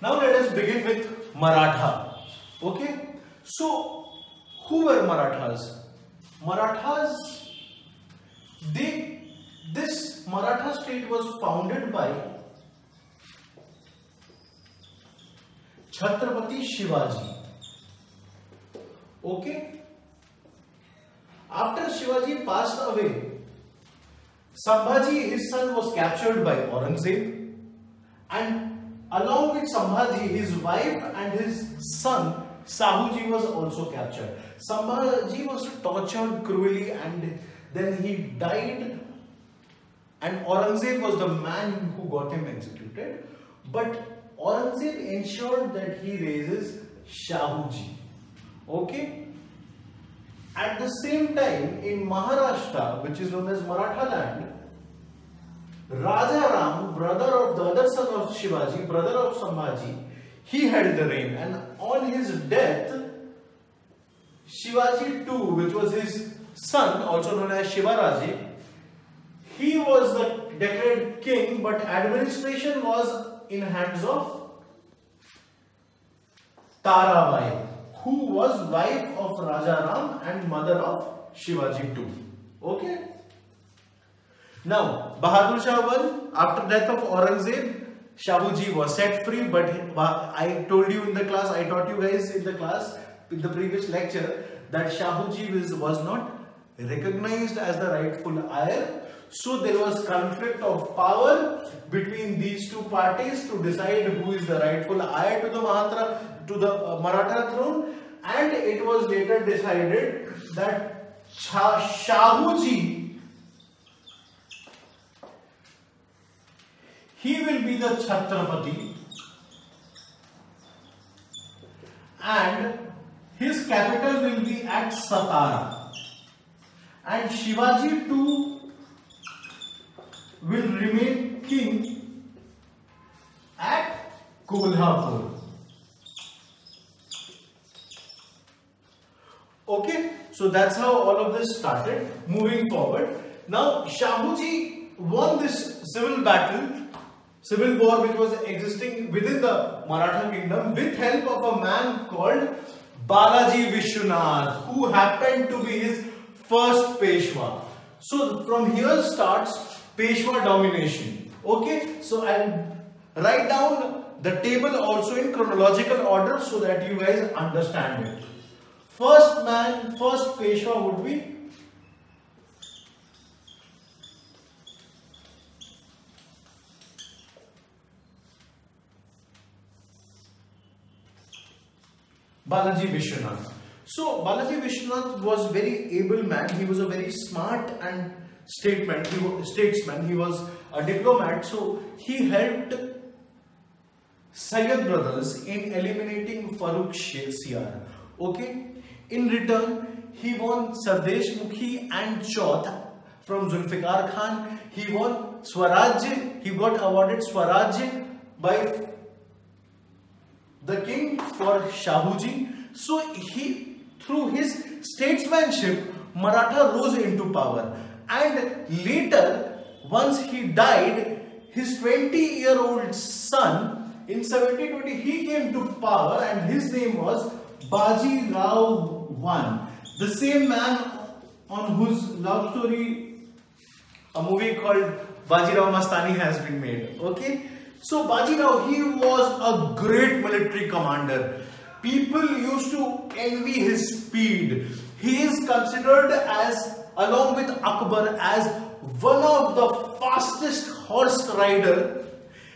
Now let us begin with Maratha. Okay. So who were Marathas? Marathas, this Maratha state was founded by Chhatrapati Shivaji. Okay. After Shivaji passed away, Sambhaji, his son, was captured by Aurangzeb, and along with Sambhaji, his wife and his son Sahuji was also captured. Sambhaji was tortured cruelly and then he died, and Aurangzeb was the man who got him executed. But Aurangzeb ensured that he raises Shahuji. Okay. At the same time, in Maharashtra, which is known as Maratha land, Raja Ram, brother of the other son of Shivaji, brother of Sambhaji, he held the reign, and on his death, Shivaji too, which was his son, also known as Shivaraje, he was the declared king, but administration was in hands of Tarabai, who was wife of Raja Ram and mother of Shivaji too. Okay. Now, Bahadur Shah won. After death of Aurangzeb, Shahuji was set free, but I told you in the class, I taught you guys in the class, in the previous lecture, that Shahuji was not recognized as the rightful heir. So there was conflict of power between these two parties to decide who is the rightful heir to the Maratha throne, and it was later decided that Shahuji, he will be the Chhatrapati, and his capital will be at Satara, and Shivaji too will remain king at Kolhapur. Okay, so that's how all of this started. Moving forward, now Shahuji won this civil war which was existing within the Maratha kingdom with help of a man called Balaji Vishwanath, who happened to be his first Peshwa. So from here starts Peshwa domination. Okay, so I'll write down the table also in chronological order so that you guys understand it. First Peshwa would be Balaji Vishwanath. So Balaji Vishwanath was a very able man. He was a very smart and statesman. He was a diplomat. So he helped Sayyid brothers in eliminating Farooq Siyar. Okay. In return, he won Sardesh Mukhi and Chauth from Zulfikar Khan. He won Swaraj. He got awarded Swaraj by the king for Shahuji. So through his statesmanship, Maratha rose into power. And later, once he died, his 20-year-old son, in 1720, he came to power, and his name was Baji Rao I, the same man on whose love story a movie called Baji Rao Mastani has been made. Okay, so Baji Rao, he was a great military commander. People used to envy his speed. He is considered as, along with Akbar, as one of the fastest horse rider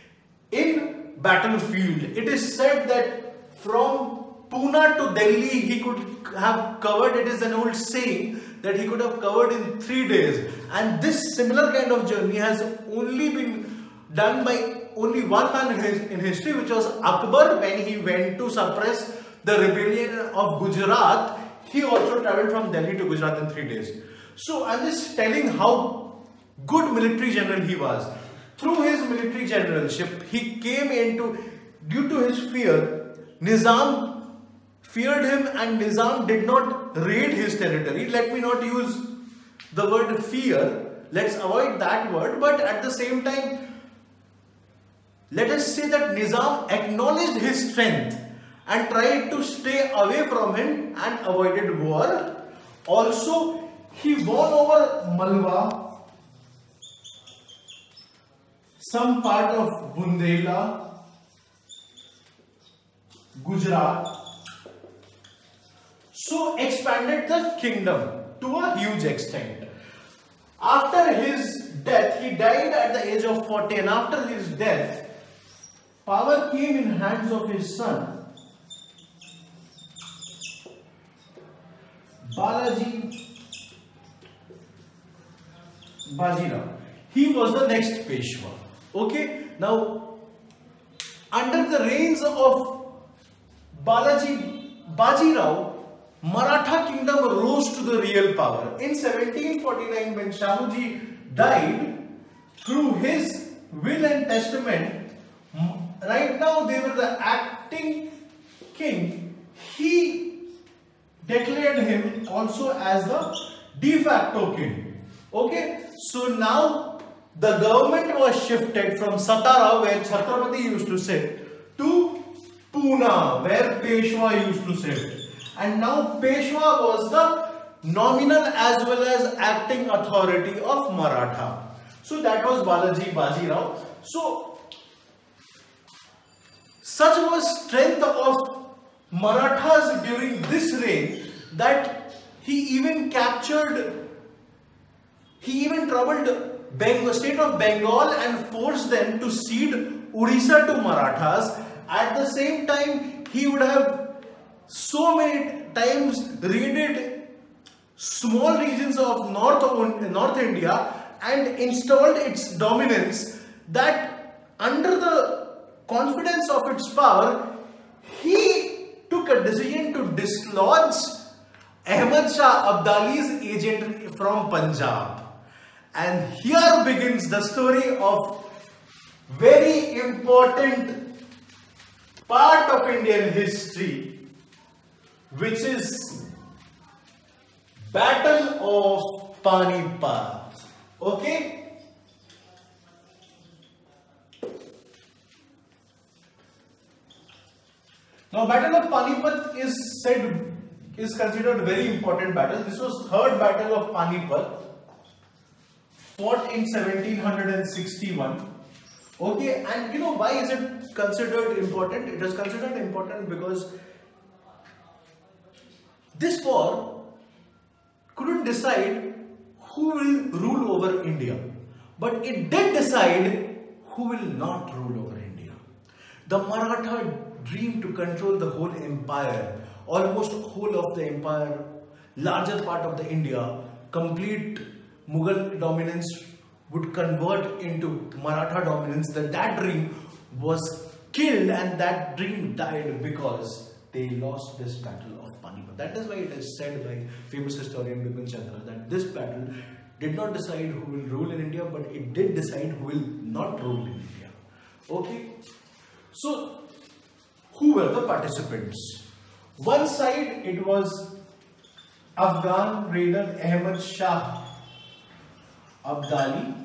in battlefield. It is said that from Pune to Delhi he could have covered, it is an old saying, that he could have covered in 3 days. And this similar kind of journey has only been done by only one man in history, which was Akbar. When he went to suppress the rebellion of Gujarat, he also travelled from Delhi to Gujarat in 3 days. So I'm just telling how good military general he was. Through his military generalship, he came into, due to his fear, Nizam feared him, and Nizam did not raid his territory. Let me not use the word fear. Let's avoid that word. But at the same time, let us say that Nizam acknowledged his strength and tried to stay away from him and avoided war. Also, he won over Malwa, some part of Bundela, Gujarat. So expanded the kingdom to a huge extent. After his death, he died at the age of 40, and after his death, power came in hands of his son, Bajirao. He was the next Peshwa. Okay, now under the reigns of Bajirao, Maratha kingdom rose to the real power. In 1749, when Shahuji died, through his will and testament, right now they were the acting king. He declared him also as the de facto king. Okay, so now the government was shifted from Satara, where Chhatrapati used to sit, to Pune, where Peshwa used to sit. And now Peshwa was the nominal as well as acting authority of Maratha. So that was Balaji Bajirao. So such was strength of Marathas during this reign that he even troubled the state of Bengal and forced them to cede Odisha to Marathas. At the same time, he would have so many times raided small regions of North India and installed its dominance, that under the confidence of its power, he took a decision to dislodge Ahmad Shah Abdali's agent from Punjab. And here begins the story of very important part of Indian history, which is Battle of Panipat. Okay? Now, Battle of Panipat is considered a very important battle. This was third Battle of Panipat, fought in 1761. Okay, and you know why is it considered important? It is considered important because this war couldn't decide who will rule over India, but it did decide who will not rule over India. The Maratha dreamed to control the whole empire, almost whole of the empire, larger part of the India. Complete Mughal dominance would convert into Maratha dominance. That dream was killed, and that dream died because they lost this battle of Panipat. That is why it is said by famous historian Bipin Chandra that this battle did not decide who will rule in India, but it did decide who will not rule in India. Okay, so who were the participants? One side, it was Afghan raider Ahmad Shah Abdali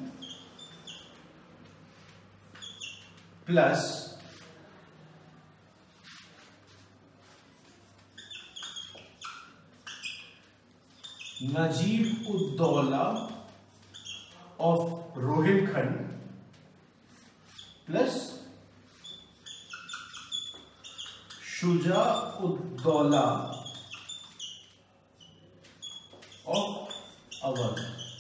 plus Najib-ud-Dawla of Rohilkhand plus Shuja-ud-Dawla of Awadh.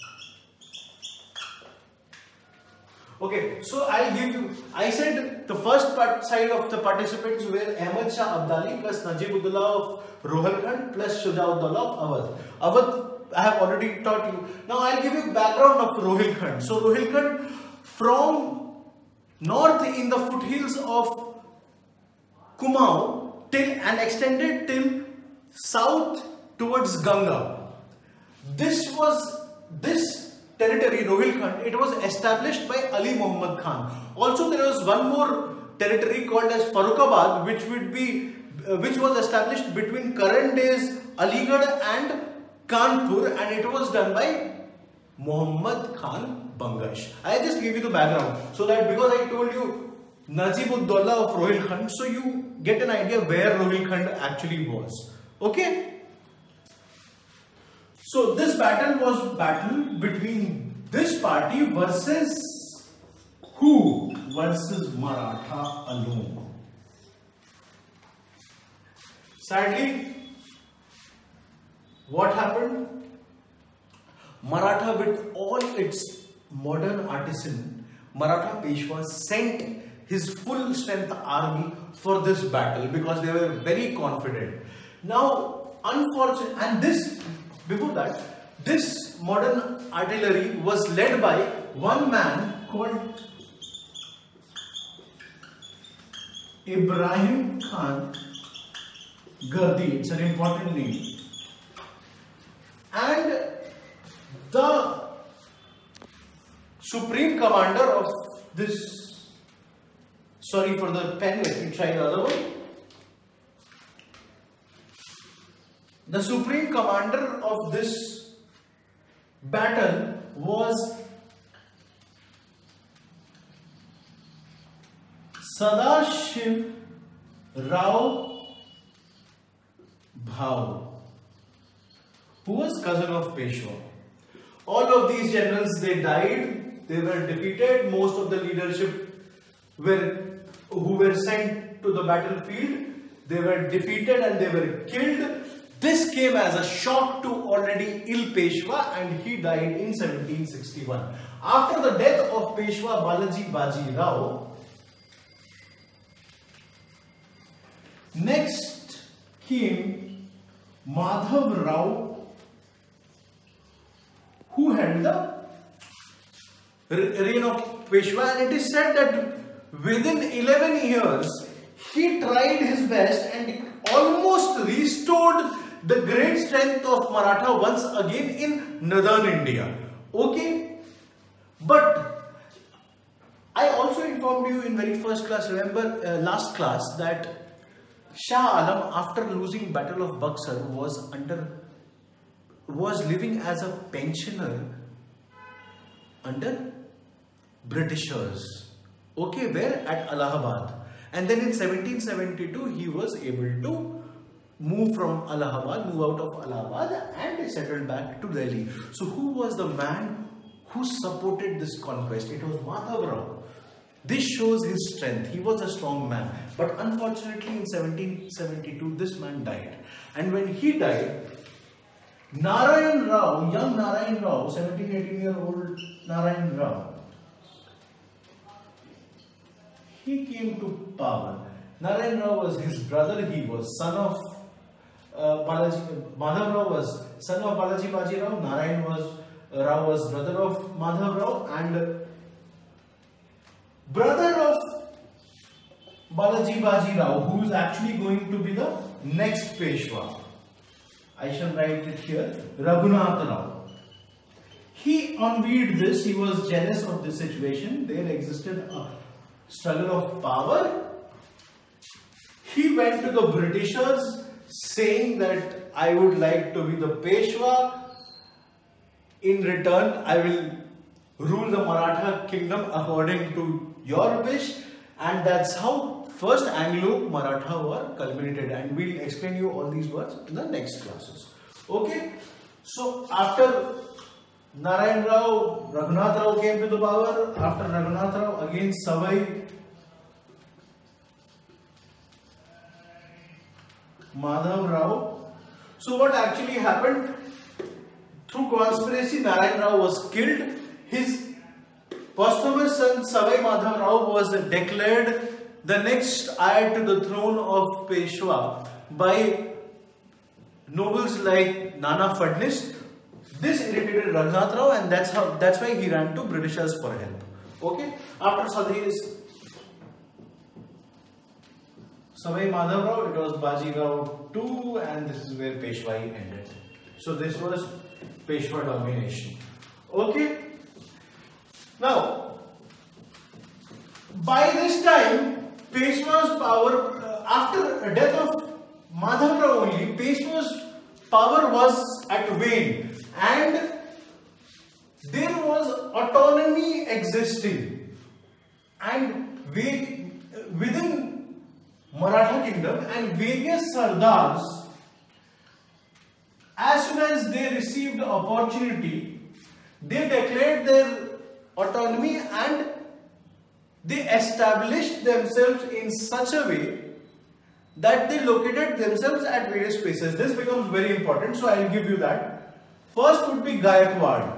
Okay, so I'll give you, I said the first side of the participants were Ahmad Shah Abdali plus Najib-ud-Dawla of Rohilkhand plus Shuja-ud-Dawla of Awadh. Awadh I have already taught you. Now I'll give you background of Rohilkhand. So Rohilkhand, from north in the foothills of Kumaon till and extended till south towards Ganga. This territory, Rohilkhand, it was established by Ali Muhammad Khan. Also, there was one more territory called as Farrukhabad, which was established between current days Aligarh and Kanpur, and it was done by Muhammad Khan Bangash. I just gave you the background so that, because I told you Najib-ud-Dawla of Rohilkhand. So you get an idea where Rohilkhand actually was. Okay. So this battle was battle between this party versus who? Versus Maratha alone. Sadly, what happened? Maratha, with all its modern artisan, Maratha Peshwa sent his full strength army for this battle because they were very confident. Now, unfortunately, and this, before that, this modern artillery was led by one man called Ibrahim Khan Gardi. It's an important name. And the supreme commander of this, sorry for the pen, let me try the other one. The supreme commander of this battle was Sadashiv Rao Bhau, who was cousin of Peshwa. All of these generals, they died, they were defeated. Most of the leadership who were sent to the battlefield, they were defeated and they were killed. This came as a shock to already ill Peshwa, and he died in 1761. After the death of Peshwa Balaji Baji Rao, next came Madhav Rao, who had the reign of Peshwa, and it is said that within 11 years he tried his best and almost restored the great strength of Maratha once again in northern India. Okay, but I also informed you in very first class, remember last class, that Shah Alam, after losing Battle of Buxar, was living as a pensioner under Britishers. Okay, where? At Allahabad. And then in 1772 he was able to move from Allahabad, move out of Allahabad and settled back to Delhi. So who was the man who supported this conquest? It was Madhav Rao. This shows his strength. He was a strong man. But unfortunately in 1772 this man died. And when he died, Narayan Rao, young Narayan Rao, 17-18-year-old Narayan Rao, he came to power. Narayan Rao was his brother. He was son of Balaji. Madhav Rao was son of Balaji Baji Rao. Narayan Rao was brother of Madhav Rao and brother of Balaji Baji Rao, who is actually going to be the next Peshwa. I shall write it here. Raghunath Rao. He envied this. He was jealous of this situation. There existed a struggle of power. He went to the Britishers saying that I would like to be the Peshwa. In return, I will rule the Maratha kingdom according to your wish. And that's how first Anglo-Maratha war culminated. And we'll explain you all these words in the next classes. Okay. So after Narayan Rao, Raghunath Rao came to the power. After Raghunath Rao, again Savai Madhav Rao. So what actually happened? Through conspiracy, Narayan Rao was killed. His posthumous son Savai Madhav Rao was declared the next heir to the throne of Peshwa by nobles like Nana Fadnis. This irritated Raghunath Rao, and that's why he ran to Britishers for help. Okay. After Savai Madhav Rao, it was Baji Rao II, and this is where Peshwai ended. So this was Peshwa domination. Okay. Now, by this time, Peshwa's power, after death of Madhav Rao only, Peshwa's power was at wane, and there was autonomy existing, and within Maratha kingdom, and various Sardars, as soon as they received the opportunity, they declared their autonomy and they established themselves in such a way that they located themselves at various places. This becomes very important, so I will give you that. First would be Gaikwad,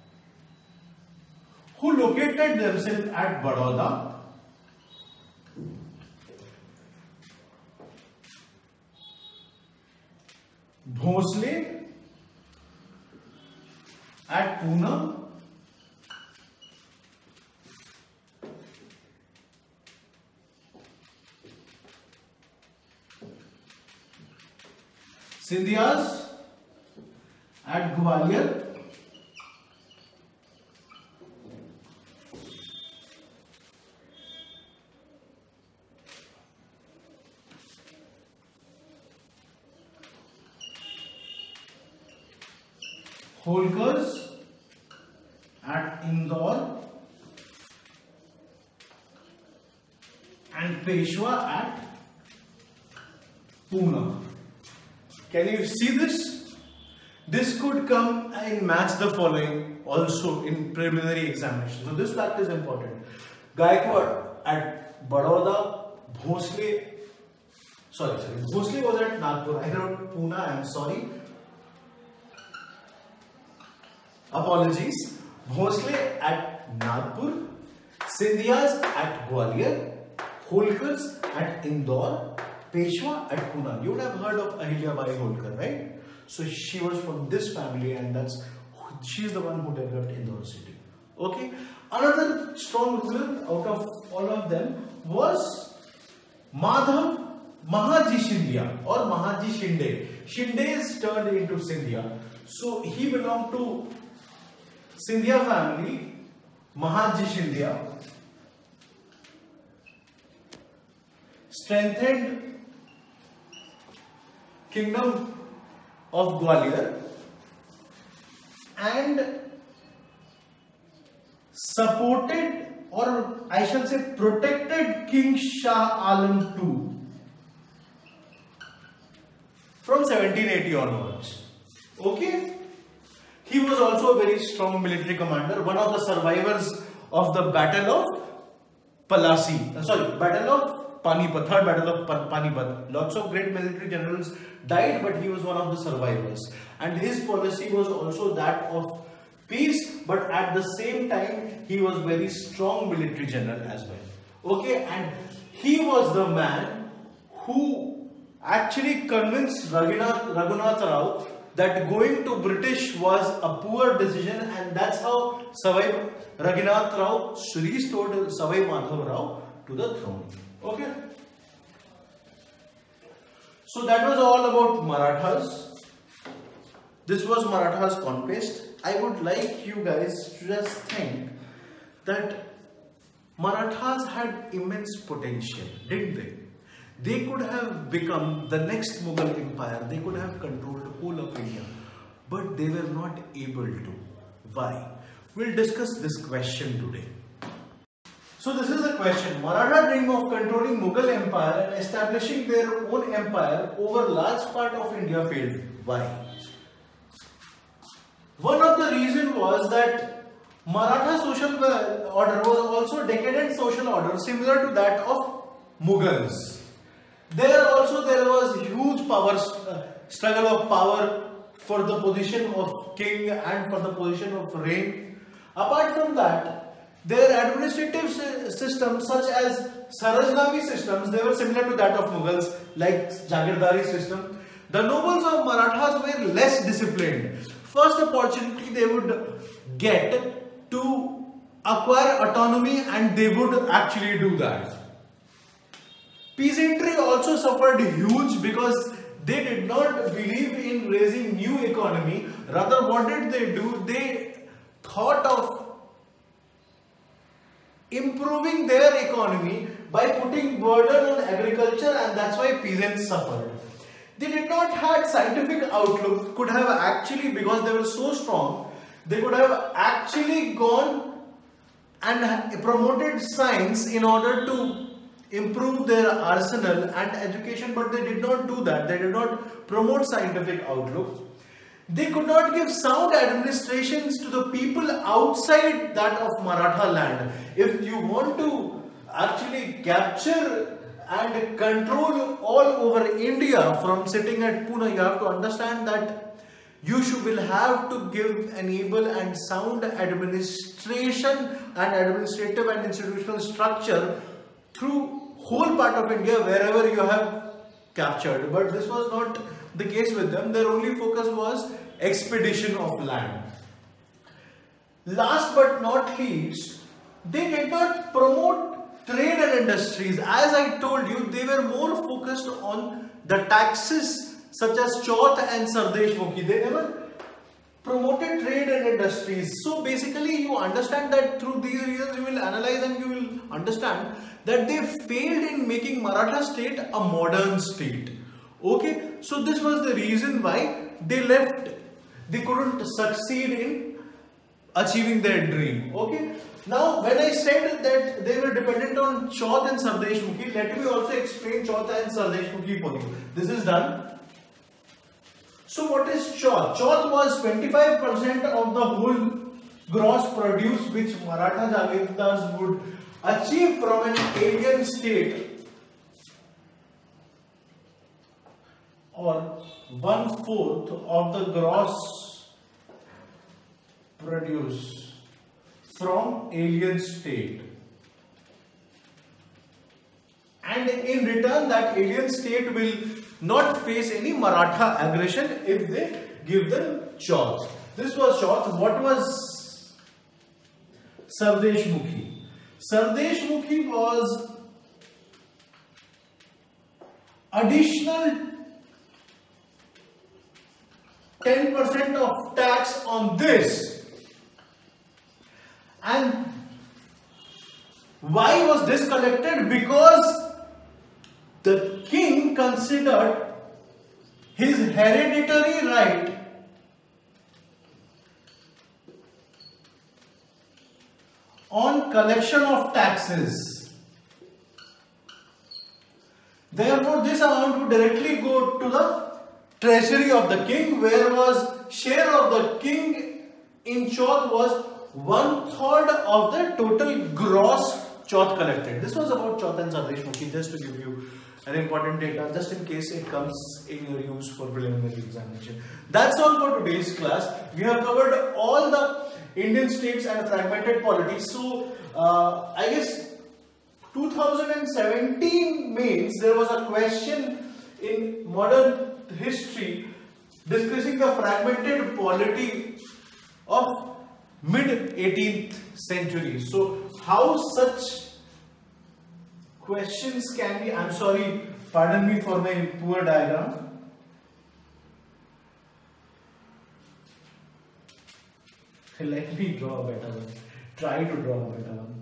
who located themselves at Baroda, Bhosle at Pune, Sindhyas at Gwalior, Holkars at Indore, and Peshwa at Pune. Can you see this? This could come and match the following also in preliminary examination. So this fact is important. Gaikwad at Baroda, Bhosle was at Nagpur. I wrote Pune, I am sorry. Apologies. Bhosle at Nagpur, Sindhyas at Gwalior, Holkars at Indore, Peshwa at Pune. You would have heard of Ahilyabai Holkar, right? So she was from this family, and she's the one who developed Indore city. Okay. Another strong ruler out of all of them was Madhav Mahaji Scindia or Mahaji Shinde. Shinde is turned into Scindia. So he belonged to Scindia family, Mahaji Scindia, strengthened kingdom of Gwalior and supported, or I shall say protected, King Shah Alam II from 1780 onwards. Okay. He was also a very strong military commander, one of the survivors of the Battle of Battle of Panipat, third Battle of Panipat. Lots of great military generals died, but he was one of the survivors. And his policy was also that of peace, but at the same time, he was very strong military general as well. Okay, and he was the man who actually convinced Raghunath Rao that going to British was a poor decision, and that's how Savai Raghunath Rao restored Savai Madhav Rao to the throne. Okay. So that was all about Marathas. This was Marathas conquest. I would like you guys to just think that Marathas had immense potential, didn't they? They could have become the next Mughal empire. They could have controlled the whole of India. But they were not able to. Why? We'll discuss this question today. So this is the question. Maratha dream of controlling Mughal empire and establishing their own empire over large part of India failed. Why? One of the reasons was that Maratha social order was also decadent social order similar to that of Mughals. There was huge struggle of power for the position of king and for the position of reign. Apart from that, their administrative systems such as Sarajnami systems, they were similar to that of Mughals, like Jagirdari system. The nobles of Marathas were less disciplined. First opportunity they would get to acquire autonomy, and they would actually do that. Peasantry also suffered huge because they did not believe in raising new economy. Rather, what did they do? They thought of improving their economy by putting burden on agriculture, and that's why peasants suffered. They did not have scientific outlook, could have actually, because they were so strong, they could have actually gone and promoted science in order to improve their arsenal and education, but they did not do that. They did not promote scientific outlook. They could not give sound administrations to the people outside that of Maratha land. If you want to actually capture and control all over India from sitting at Pune, you have to understand that will have to give, enable and sound administration and administrative and institutional structure through whole part of India wherever you have captured. But this was not the case with them. Their only focus was expedition of land. Last but not least, they did not promote trade and industries. As I told you, they were more focused on the taxes such as Chauth and Sardesh Mukhi. They never promoted trade and industries. So basically you understand that through these reasons you will analyze and you will understand that they failed in making Maratha state a modern state. Okay, so this was the reason why they left. They couldn't succeed in achieving their dream. Okay, now when I said that they were dependent on Chauth and Sardesh Mukhi, let me also explain Chauth and Sardesh Mukhi for you. This is done. So what is Chauth? Chauth was 25% of the whole gross produce which Maratha Jagirdars would achieve from an alien state, or 1/4 of the gross produce from alien state, and in return that alien state will not face any Maratha aggression if they give them Chauth. This was Chauth. What was Sardesh Mukhi? Sardesh Mukhi was additional 10% of tax on this. And why was this collected? Because the king considered his hereditary right on collection of taxes. Therefore, this amount would directly go to the treasury of the king, where was share of the king in Chauth was 1/3 of the total gross Chauth collected. This was about Chauth and Sardesh Mukhi, just to give you an important data, just in case it comes in your use for preliminary examination. That's all for today's class. We have covered all the Indian states and fragmented polity. So, I guess 2017 means there was a question in modern history discussing the fragmented polity of mid 18th century. So how such questions can be, I'm sorry, pardon me for my poor diagram. Let me draw a better one. Try to draw a better one.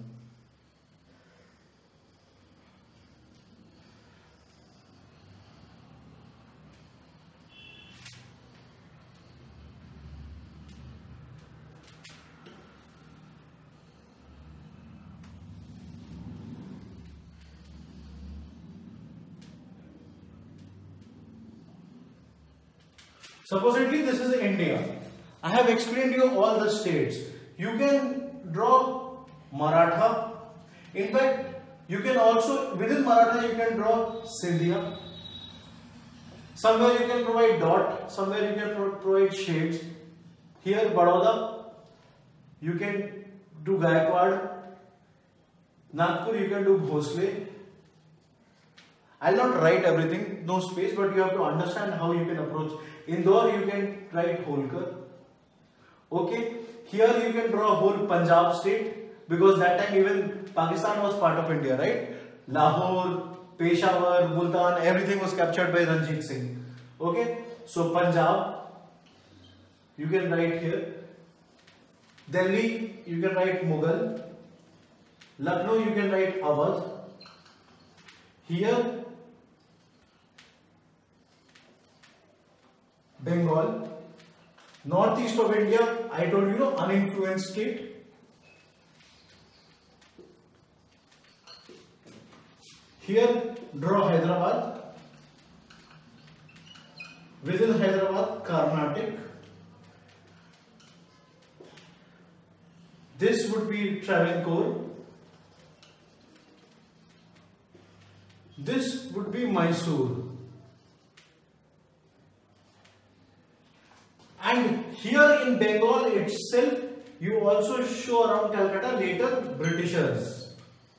Supposedly this is India. I have explained you all the states. You can draw Maratha. In fact, you can also, within Maratha you can draw Sindhya. Somewhere you can provide dot, somewhere you can provide shades. Here Baroda, you can do Gaikwad. Nagpur you can do Bhosle. I'll not write everything, no space, but you have to understand how you can approach. Indore you can write Holkar. Okay, here you can draw a whole Punjab state, because that time even Pakistan was part of India, right? Lahore, Peshawar, Multan, everything was captured by Ranjit Singh. Okay, so Punjab you can write here. Delhi you can write Mughal. Lucknow you can write Awadh. Here Bengal. Northeast of India, I told you, uninfluenced state. Here draw Hyderabad. Within Hyderabad, Carnatic. This would be Travancore. This would be Mysore. And here in Bengal itself, you also show around Calcutta later Britishers.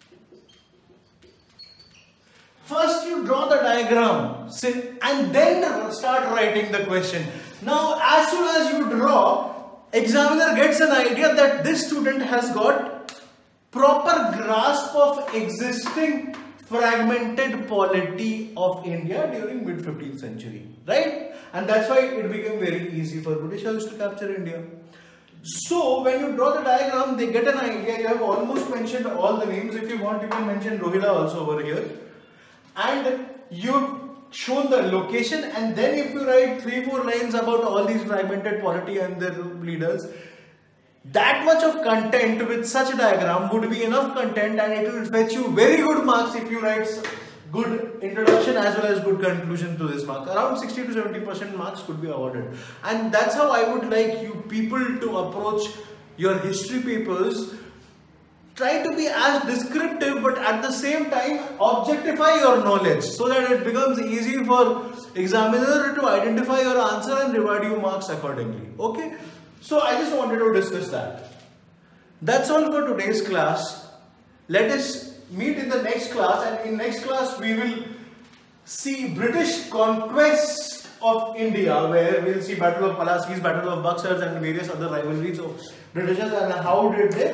First you draw the diagram and then start writing the question. Now as soon as you draw, examiner gets an idea that this student has got proper grasp of existing fragmented polity of India during mid 15th century, right? And that's why it became very easy for Britishers to capture India. So when you draw the diagram, they get an idea. You have almost mentioned all the names. If you want, you can mention Rohila also over here. And you've shown the location, and then if you write 3-4 lines about all these fragmented polity and their leaders, that much of content with such a diagram would be enough content, and it will fetch you very good marks if you write good introduction as well as good conclusion to this mark. Around 60 to 70% marks could be awarded. And that's how I would like you people to approach your history papers. Try to be as descriptive, but at the same time objectify your knowledge so that it becomes easy for examiner to identify your answer and reward you marks accordingly. Okay? So I just wanted to discuss that. That's all for today's class. Let us meet in the next class, and in next class we will see British conquest of India, where we'll see Battle of Pulaski's, Battle of Buxar's and various other rivalries of Britishers, and how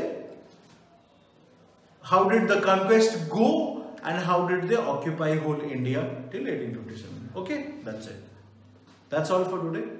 did the conquest go and how did they occupy whole India till 1857. Okay, that's it. That's all for today.